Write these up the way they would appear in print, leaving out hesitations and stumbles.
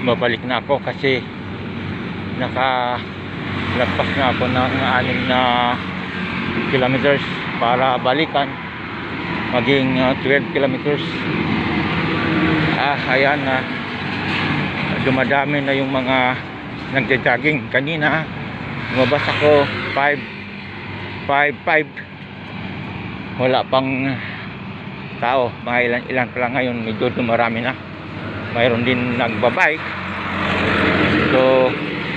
babalik na ako kasi nakalagpas na ako ng 6 na kilometers para balikan, maging 12 kilometers. Ayan na, dumadami na yung mga nagja-jogging. Kanina lumabas ako 5:55, wala pang tao, mga ilan pa lang. Ngayon medyo dumarami na, mayroon din nagbabike. So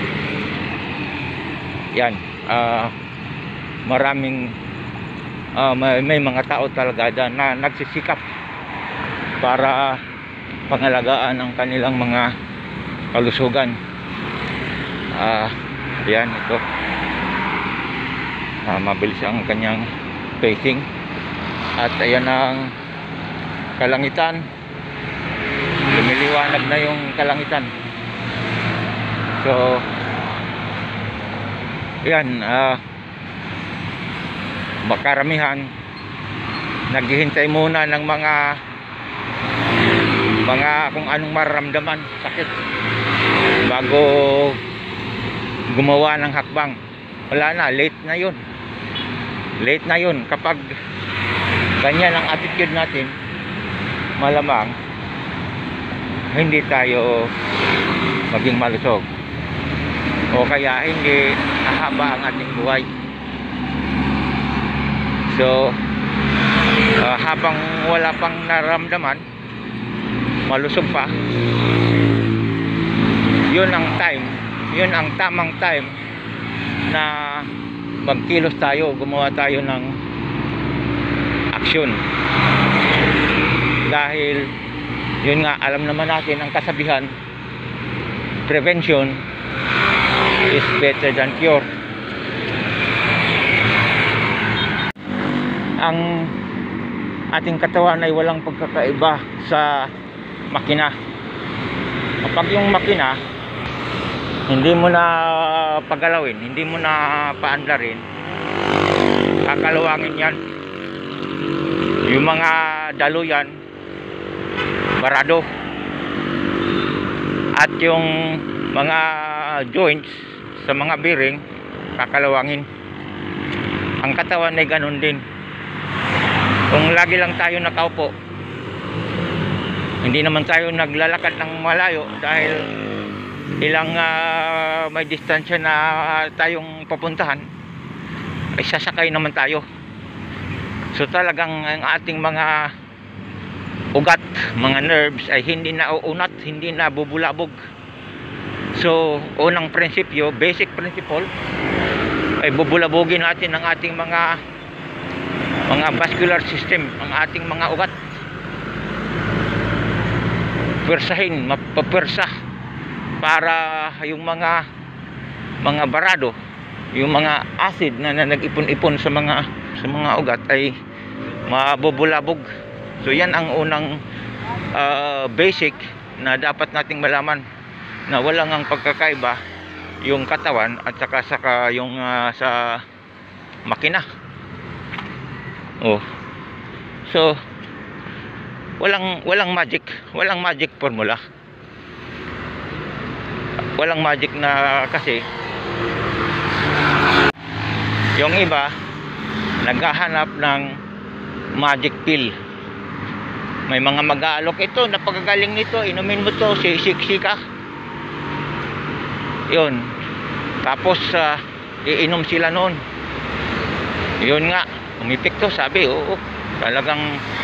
yan, maraming may mga tao talaga dyan na nagsisikap para pangalagaan ang kanilang mga kalusugan. Yan, ito mabilis ang kanyang pacing. At ayan ang kalangitan, lumiliwanag na yung kalangitan. So yan, makaramihan naghihintay muna ng mga kung anong mararamdaman, sakit, bago gumawa ng hakbang. Wala na, late na yun. Kapag ganyan ang attitude natin, malamang hindi tayo maging malusog, o kaya hindi hahaba ang ating buhay. So habang wala pang nararamdaman, malusog pa, yun ang tamang time na magkilos tayo, gumawa tayo ng aksyon. Dahil yun nga, alam naman natin ang kasabihan, prevention is better than cure. Ang ating katawan ay walang pagkakaiba sa makina. Kapag yung makina hindi mo na pagalawin, hindi mo na paandarin, kakalawangin yan. Yung mga daluyan barado, at yung mga joints sa mga bearing kakalawangin. Ang katawan ay ganun din. Kung lagi lang tayo nakaupo, hindi naman tayo naglalakad ng malayo dahil ilang may distansya na tayong papuntahan, ay sasakay naman tayo. So talagang ang ating mga ugat, mga nerves ay hindi na uunat, hindi na bubulabog. So unang prinsipyo, basic principle, ay bubulabogin natin ang ating mga vascular system, ang ating mga ugat. Pwersahin, mapapwersa para yung mga barado, yung mga acid na nag-ipon-ipon sa mga ugat ay mabubulabog. So yan ang unang basic na dapat nating malaman, na walang ang pagkakaiba yung katawan at saka yung sa makina. So walang magic formula, walang magic na, kasi yung iba naghahanap ng magic pill. May mga mag-aalok, ito napakagaling nito, inumin mo to, sisik ka, yun, tapos iinom sila noon. Yun nga, umipikto, sabi, oo, talagang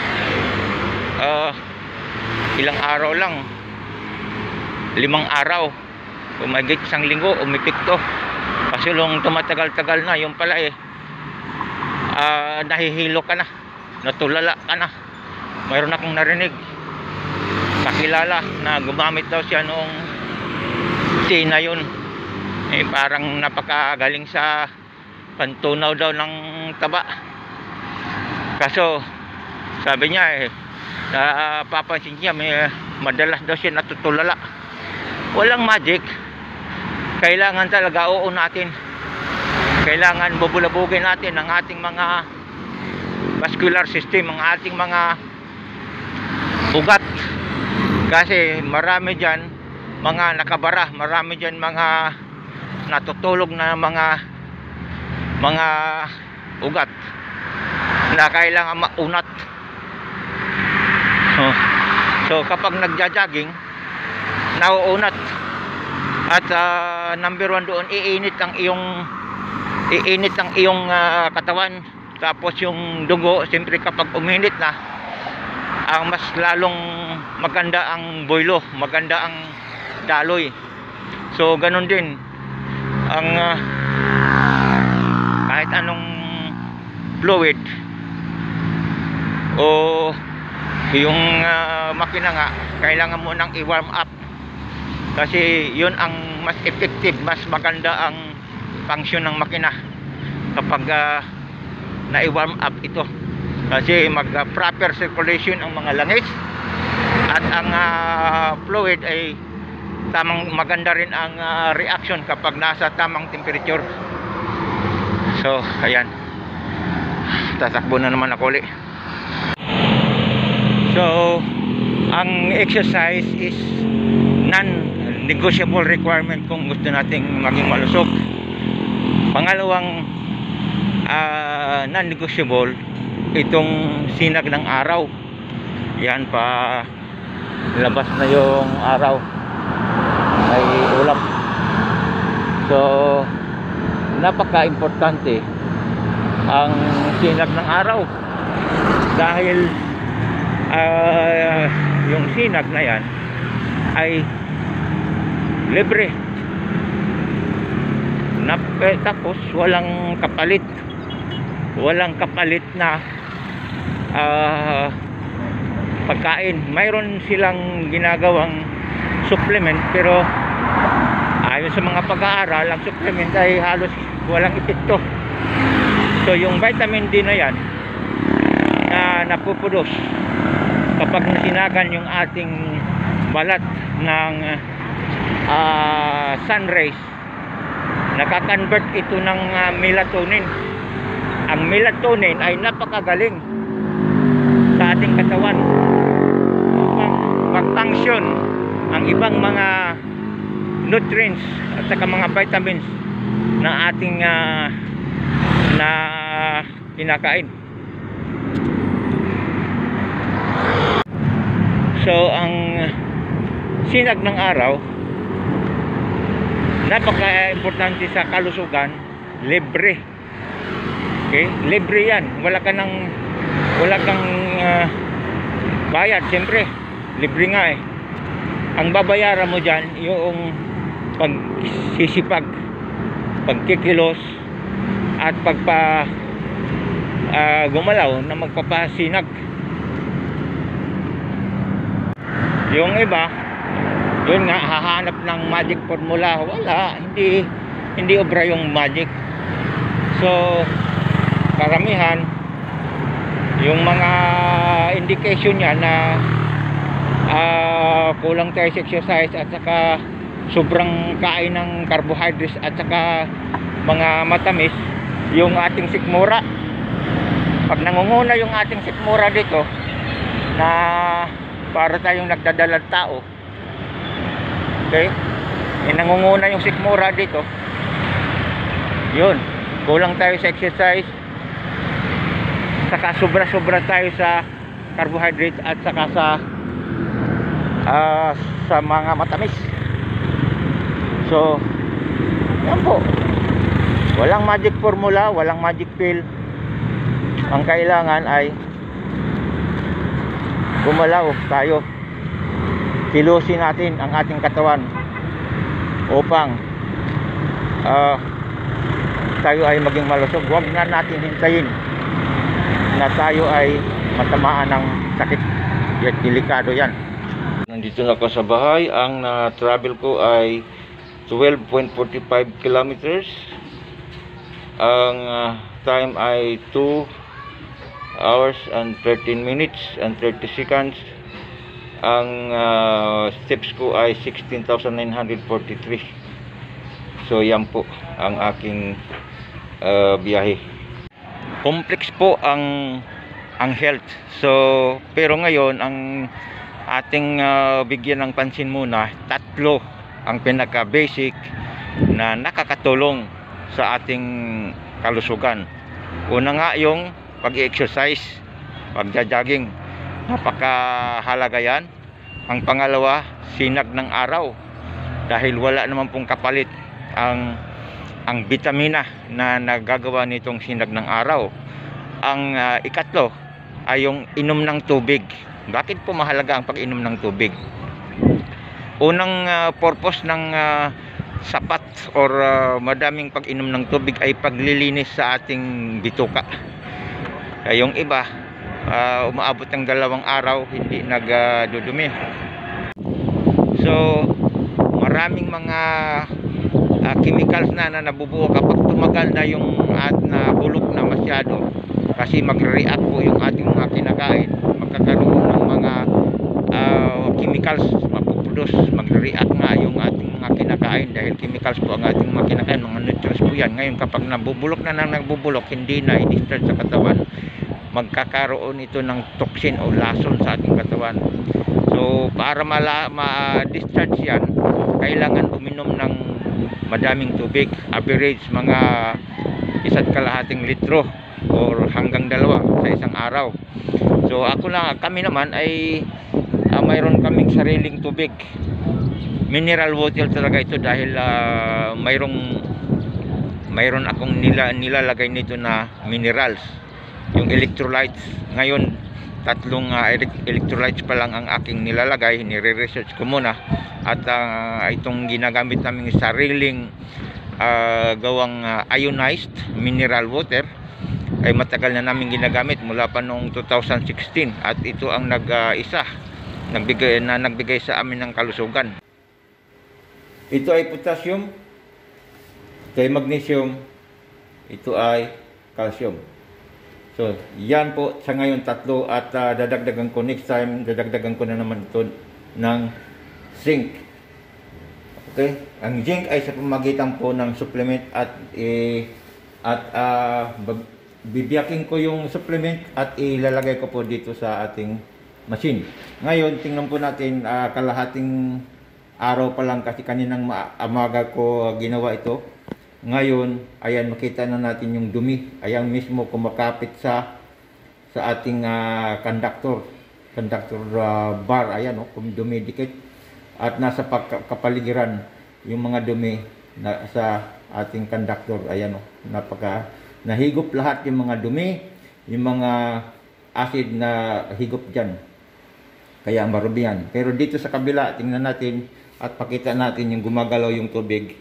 ilang araw lang, 5 araw, umagit 1 linggo, umipikto. Kasi long tumatagal-tagal na, yung pala nahihilo ka na, natulala ka na. Mayroon akong narinig, kakilala na gumamit daw siya noong na yun, parang napakagaling sa pantunaw daw ng taba. Kaso sabi niya napapansin niya madalas daw siya natutulala. Walang magic, kailangan talaga natin, kailangan bubulabugin natin ang ating mga vascular system, ang ating mga ugat. Kasi marami dyan mga nakabara, marami dyan mga natutulog na mga ugat na kailangan maunat. So kapag nagja-jogging, nauunat. At number 1 doon, iinit ang iyong katawan. Tapos yung dugo, siyempre kapag uminit na, ang mas lalong maganda ang boylo, maganda ang daloy. So ganun din ang kahit anong fluid o yung makina nga, kailangan mo nang i-warm up kasi yun ang mas effective, mas maganda ang function ng makina kapag na-i-warm up ito, kasi mag proper circulation ang mga langis at ang fluid ay tamang, maganda rin ang reaction kapag nasa tamang temperature. So ayan, tatakbo na naman ako ulit. So ang exercise is non-negotiable requirement kung gusto nating maging malusog. Pangalawang non-negotiable, itong sinag ng araw. Yan, pa labas na yung araw, may ulap. So napaka-importante ang sinag ng araw dahil yung sinag na yan ay libre na, tapos walang kapalit na pagkain. Mayroon silang ginagawang supplement, pero ayon sa mga pag-aaral, ang supplement ay halos walang epekto. So yung vitamin D na yan na napupudos kapag nasinagan yung ating balat ng sun rays, nakakonvert ito ng melatonin. Ang melatonin ay napakagaling sa ating katawan upang mag-function ang ibang mga nutrients at saka mga vitamins na ating na kinakain. So ang sinag ng araw, napaka-importante sa kalusugan, libre. Okay? Libre yan. Wala kang bayad, siyempre. Libre nga eh. Ang babayaran mo dyan, yung pagsisipag, pagkikilos, at gumalaw na magpapasinag. Yung iba, yun nga, hahanap ng magic formula. Wala, hindi obra yung magic. So karamihan yung mga indication niya na kulang tayo sa exercise at saka sobrang kain ng carbohydrates at saka mga matamis, yung ating sikmura. Pag nangunguna yung ating sikmura dito, na para tayong nagdadalang tao, okay, nangunguna yung sikmura dito, yun, kulang tayo sa exercise, saka sobra-sobra tayo sa carbohydrate at saka sa mga matamis. So yan po, walang magic formula, walang magic pill. Ang kailangan ay gumalaw tayo, kilusin natin ang ating katawan upang tayo ay maging malusog. Huwag na natin hintayin na tayo ay matamaan ng sakit. Yan, delikado yan. Nandito na ako sa bahay. Ang travel ko ay 12.45 kilometers. Ang time ay 2 hours and 13 minutes and 30 seconds. Ang steps ko ay 16,943. So yan po ang aking biyahe. Complex po ang health. So pero ngayon ang ating bigyan ng pansin muna, tatlo ang pinaka-basic na nakakatulong sa ating kalusugan. Una nga yung pag-exercise, pagja-jogging. Napakahalaga yan. Ang pangalawa, sinag ng araw. Dahil wala naman pong kapalit ang bitamina na nagagawa nitong sinag ng araw. Ang ikatlo ay yung inom ng tubig. Bakit po mahalaga ang pag-inom ng tubig? Unang purpose ng sapat or madaming pag-inom ng tubig ay paglilinis sa ating bituka. Yung iba, umaabot ng 2 araw hindi nagdudumi. So, maraming mga chemicals na nabubuo kapag tumagal na yung bulok na masyado, kasi mag-react po yung ating mga kinakain, magkakaroon ng mga chemicals mapuproduce, mag-react nga yung ating mga kinakain dahil chemicals po ang ating mga kinakain, mga nutrients po yan. Ngayon kapag nabubulok na nagbubulok, hindi na i-discharge sa katawan, magkakaroon ito ng toxin o lason sa ating katawan. So para ma-discharge yan, kailangan uminom ng madaming tubig, average mga 1.5 litro or hanggang 2 sa isang araw. So kami naman ay mayroon kaming sariling tubig, mineral water talaga ito dahil mayroon akong nilalagay nito na minerals, yung electrolytes. Ngayon 3 electrolytes pa lang ang aking nilalagay, nire-research ko muna. At itong ginagamit naming sariling gawang ionized mineral water ay matagal na namin ginagamit mula pa noong 2016, at ito ang nagbigay sa amin ng kalusugan. Ito ay potassium, ito ay magnesium, ito ay calcium. So yan po sa ngayon 3, at dadagdagan ko next time, dadagdagan ko na naman ito ng zinc. Okay, ang zinc ay sa pamamagitan po ng supplement bibiyakin ko yung supplement at ilalagay ko po dito sa ating machine. Ngayon tingnan po natin, kalahating araw pa lang kasi kaninang amaga ko ginawa ito. Ngayon ayan, makita na natin yung dumi, ayan mismo kumakapit sa ating conductor bar. Ayan dumidikit at nasa kapaligiran yung mga dumi sa ating conductor. Ayan nahigop lahat yung mga dumi, yung mga acid na higop dyan, kaya marubihan. Pero dito sa kabila, tingnan natin at pakita natin yung gumagalaw yung tubig.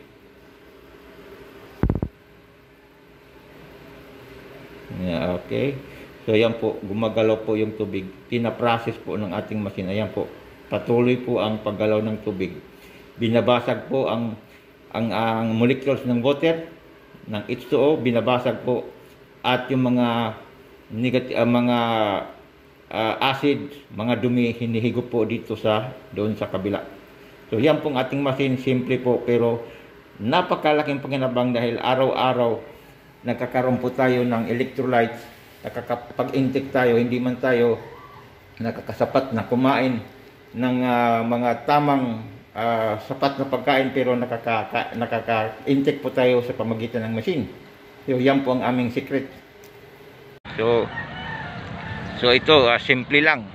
Yeah, okay, so yan po, gumagalaw po yung tubig, pinaprocess po ng ating machine. Ayan po, patuloy po ang paggalaw ng tubig, binabasag po ang molecules ng water, ng H2O, binabasag po, at yung mga acid, mga dumi, hinihigop po dito doon sa kabila. So yan pong ating machine, simple po pero napakalaking pakinabang dahil araw-araw nagkakaroon po tayo ng electrolytes, nakakapag-intake tayo, hindi man tayo nakakasapat na kumain ng mga tamang sapat na pagkain, pero nakaka-intake po tayo sa pamagitan ng machine. So yan po ang aming secret. So ito simple lang,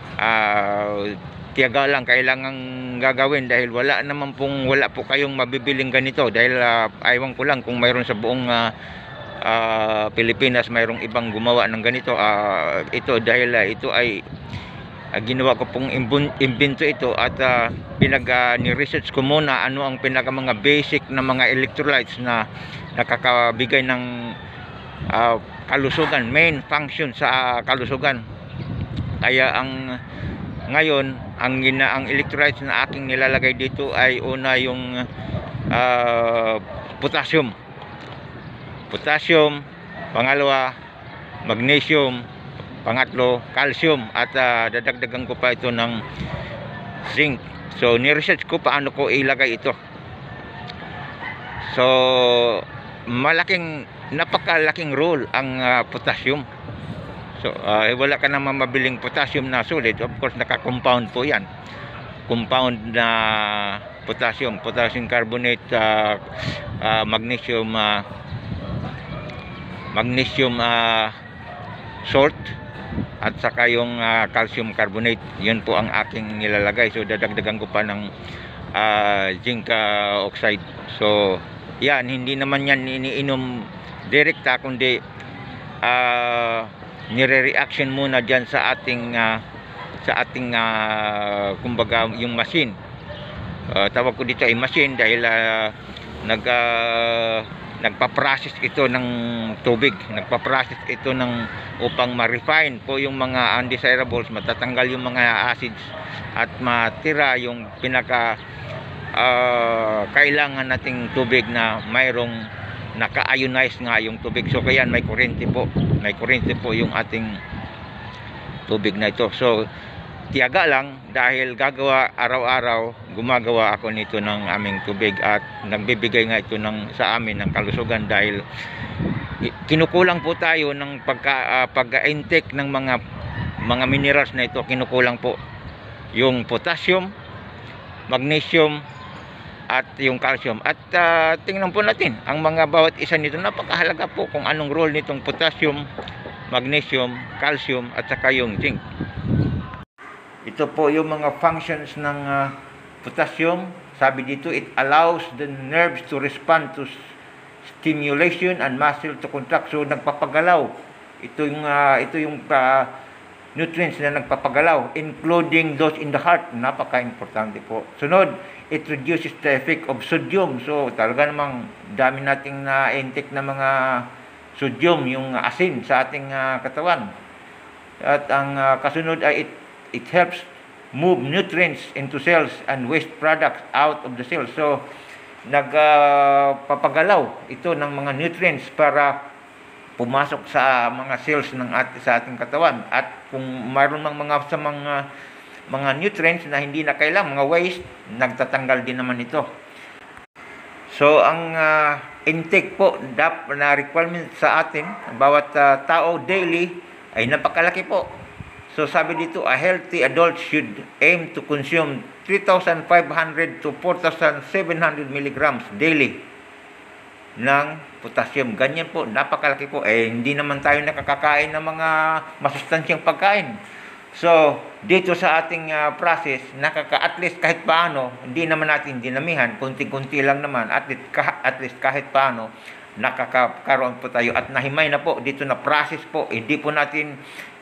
tiyaga lang kailangang gagawin dahil wala po kayong mabibiling ganito, dahil aywan ko lang kung mayroon sa buong Pilipinas mayroong ibang gumawa ng ganito. Ito dahil ito ay ginawa ko pong imbento ito, at ni-research ko muna ano ang mga basic na mga electrolytes na nakakabigay ng kalusugan, main function sa kalusugan. Kaya ngayon ang electrolytes na aking nilalagay dito ay una yung potassium, pangalawa magnesium, pangatlo calcium, at dadagdagan ko pa ito ng zinc. So ni-research ko paano ko ilagay ito. So napakalaking role ang potassium. So So, wala ka namang mabiling potassium na solid. Of course, naka-compound po yan. Compound na potassium carbonate, magnesium salt, at saka yung calcium carbonate. Yun po ang aking nilalagay. So dadagdagan ko pa ng zinc oxide. So yan, hindi naman yan iniinom direkta, kundi nire-reaction muna dyan sa ating kumbaga yung machine. Tawag ko dito ay machine dahil nagpa-process ito ng tubig, nagpa-process ito upang ma-refine po yung mga undesirables, matatanggal yung mga acids at matira yung pinaka kailangan nating tubig na mayroong naka-ionize nga yung tubig. So kaya may kuryente po yung ating tubig na ito. So tiyaga lang dahil araw-araw gumagawa ako nito ng aming tubig at nagbibigay nga ito sa amin ng kalusugan dahil kinukulang po tayo ng pag-intake ng mga minerals na ito. Kinukulang po yung potassium, magnesium at yung calcium. At tingnan po natin ang mga bawat isa nito. Napakahalaga po kung anong role nitong potassium, magnesium, calcium at saka yung zinc. Ito po yung mga functions ng potassium. Sabi dito, it allows the nerves to respond to stimulation and muscle to contract. So nagpapagalaw. Ito yung nutrients na nagpapagalaw, including those in the heart. Napaka-importante po. Sunod, it reduces the effect of sodium. So talaga namang dami nating na-intake na mga sodium, yung asin sa ating katawan. At ang kasunod ay it helps move nutrients into cells and waste products out of the cells. So nagpapagalaw ito ng mga nutrients para pumasok sa mga cells sa ating katawan. At kung mayroon mga nutrients na hindi na kailangan, mga waste, nagtatanggal din naman ito. So ang intake po na requirement sa atin bawat tao daily ay napakalaki po. So sabi dito, a healthy adult should aim to consume 3,500 to 4,700 milligrams daily ng potassium. Ganyan po, napakalaki po. Hindi naman tayo nakakakain ng mga masustansyang pagkain. So dito sa ating process, at least kahit paano, hindi naman natin dinamihan, kunti-kunti lang naman, at least kahit paano, nakakaroon po tayo at nahimay na po dito na process po. Hindi po natin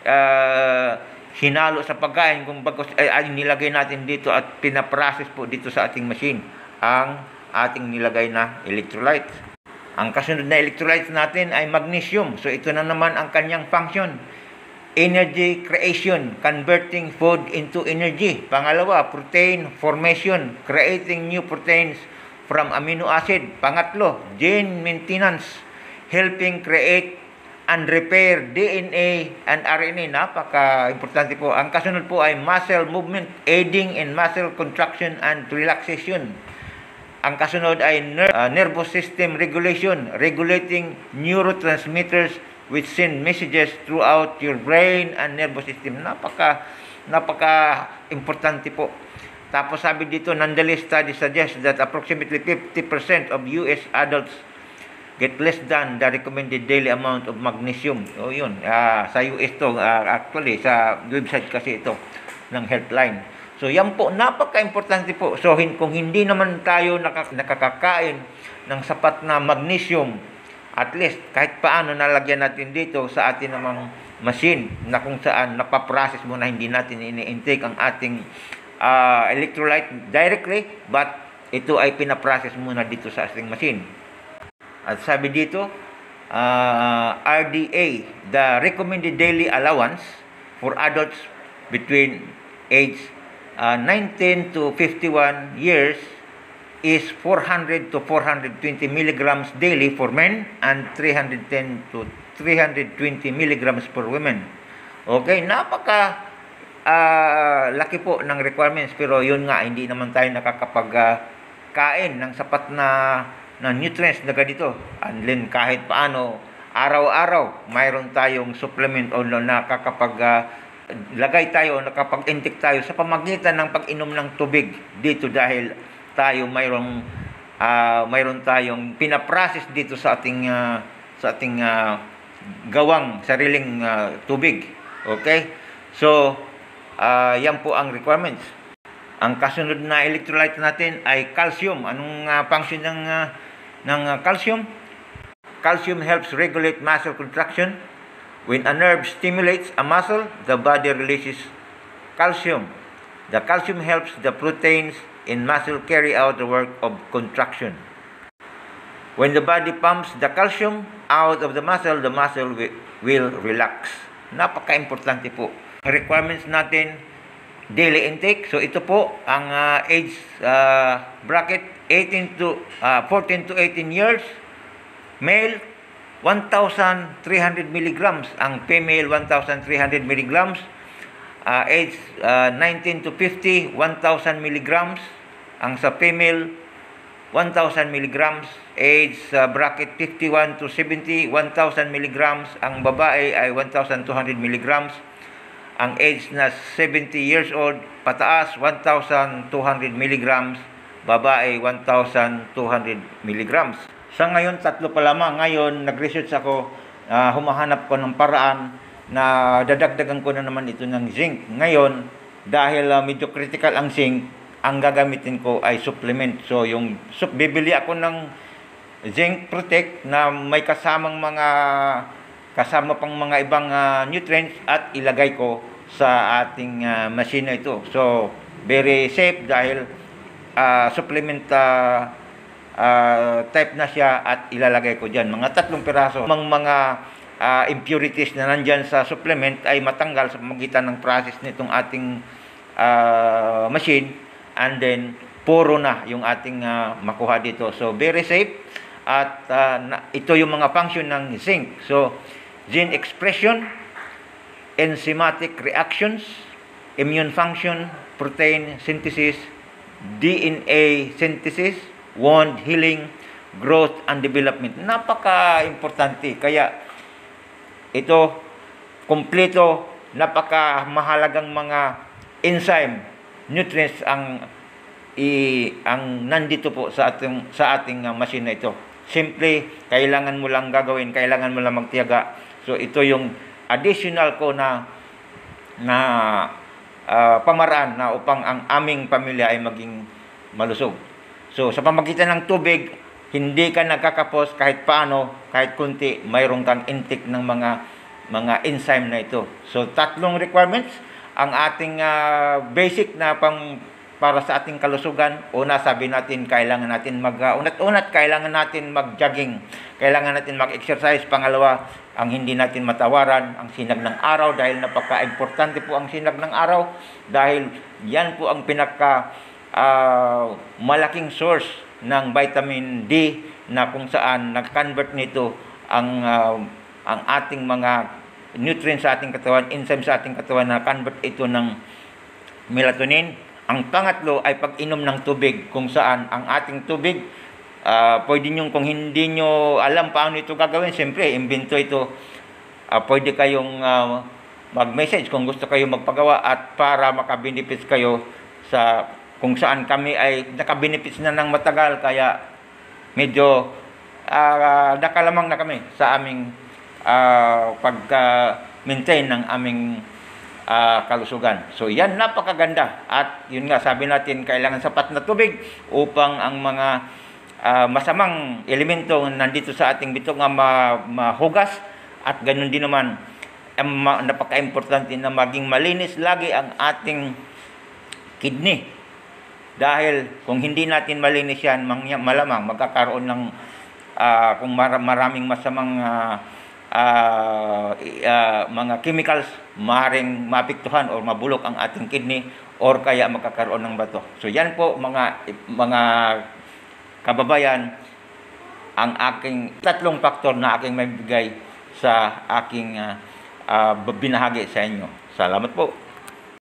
hinalo sa pagkain, kung bagos ay nilagay natin dito at pinaprocess po dito sa ating machine ang ating nilagay na electrolyte. Ang kasunod na electrolyte natin ay magnesium. So ito na naman ang kanyang function. Energy creation, converting food into energy. Pangalawa, protein formation, creating new proteins from amino acid. Pangatlo, gene maintenance, helping create and repair DNA and RNA. Napaka-importante po. Ang kasunod po ay muscle movement, aiding in muscle contraction and relaxation. Ang kasunod ay nervous system regulation, regulating neurotransmitters which send messages throughout your brain and nervous system. Napaka-importante po. Tapos sabi dito, nonetheless, studies suggest that approximately 50% of US adults get less than the recommended daily amount of magnesium. O yun, sa US to, actually, sa website kasi ito ng Healthline. So yan po, napaka-importante po. So kung hindi naman tayo nakakakain ng sapat na magnesium, at least kahit paano nalagyan natin dito sa atin namang machine na kung saan napaprocess mo na hindi natin ini-intake ang ating electrolyte directly, but ito ay pinaprocess muna dito sa ating machine. At sabi dito, RDA, the recommended daily allowance for adults between age 19 to 51 years is 400 to 420 milligrams daily for men and 310 to 320 milligrams per women. Okay, napaka laki po ng requirements, pero yun nga, hindi naman tayo nakakapagkain ng sapat na nutrients na ganito. And then kahit paano, araw-araw mayroon tayong supplement o nakakapag lagay tayo, nakapag-intake tayo sa pamagitan ng pag-inom ng tubig dito dahil tayo mayroon tayong pinaprocess dito sa ating gawang sariling tubig. Okay? So, yan po ang requirements. Ang kasunod na electrolyte natin ay calcium. Anong function ng calcium? Calcium helps regulate muscle contraction. When a nerve stimulates a muscle, the body releases calcium. The calcium helps the proteins in muscle carry out the work of contraction. When the body pumps the calcium out of the muscle will relax. Napaka-importante po. Ang requirements natin, daily intake. So ito po ang age bracket 14 to 18 years. Male 1,300 milligrams, ang female 1,300 milligrams. Age 19 to 50, 1,000 milligrams. Ang sa female 1,000 milligrams. Age bracket 51 to 70, 1,000 milligrams. Ang babae ay 1,200 milligrams. Ang age na 70 years old pataas, 1,200 milligrams. Babae 1,200 milligrams. Sa ngayon, 3 pa lamang. Ngayon, nag-research ako, humahanap ko ng paraan na dadagdagan ko na naman ito ng zinc. Ngayon, dahil medyo critical ang zinc, ang gagamitin ko ay supplement. So, bibili ako ng zinc protect na may kasama pang mga ibang nutrients at ilagay ko sa ating machine na ito. So, very safe dahil supplement type na siya at ilalagay ko dyan. Mga 3 piraso. Mga impurities na nandyan sa supplement ay matanggal sa pamagitan ng process nitong ating machine, and then puro na yung ating makuha dito. So, very safe at ito yung mga function ng zinc. So, gene expression, enzymatic reactions, immune function, protein synthesis, DNA synthesis, wound healing, growth and development. Napaka-importante. Kaya ito, kompleto, napaka-mahalagang mga enzyme, nutrients ang nandito po sa ating machine na ito. Simple, kailangan mo lang gagawin, kailangan mo lang magtiyaga. So ito yung additional ko na pamaraan na upang ang aming pamilya ay maging malusog. So, sa pamagitan ng tubig, hindi ka nagkakapos kahit paano, kahit kunti, mayroon kang intake ng mga enzyme na ito. So, 3 requirements. Ang ating basic na para sa ating kalusugan. Una, sabi natin, kailangan natin unat-unat, kailangan natin mag-jogging. Kailangan natin mag-exercise. Pangalawa, ang hindi natin matawaran, ang sinag ng araw, dahil napaka-importante po ang sinag ng araw. Dahil yan po ang malaking source ng vitamin D na kung saan nag-convert nito ang ating mga nutrients sa ating katawan, enzyme sa ating katawan na convert ito ng melatonin. Ang pangatlo ay pag-inom ng tubig, kung saan ang ating tubig, pwede nyo, kung hindi nyo alam paano ito gagawin, siyempre, imbento ito, pwede kayong mag-message kung gusto kayo magpagawa at para makabenefits kayo sa kung saan kami ay nakabenefits na ng matagal, kaya medyo nakalamang na kami sa aming pagka-maintain ng aming kalusugan. So yan, napakaganda. At yun nga, sabi natin, kailangan sapat na tubig upang ang mga masamang elemento nandito sa ating bitok nga mahugas, at ganun din naman, napaka-importante na maging malinis lagi ang ating kidney. Dahil kung hindi natin malinis yan, malamang magkakaroon ng kung maraming masamang mga chemicals, maaaring maapektuhan o mabulok ang ating kidney, or kaya magkakaroon ng bato. So yan po mga kababayan, ang aking 3 faktor na aking maibigay sa aking binahagi sa inyo. Salamat po.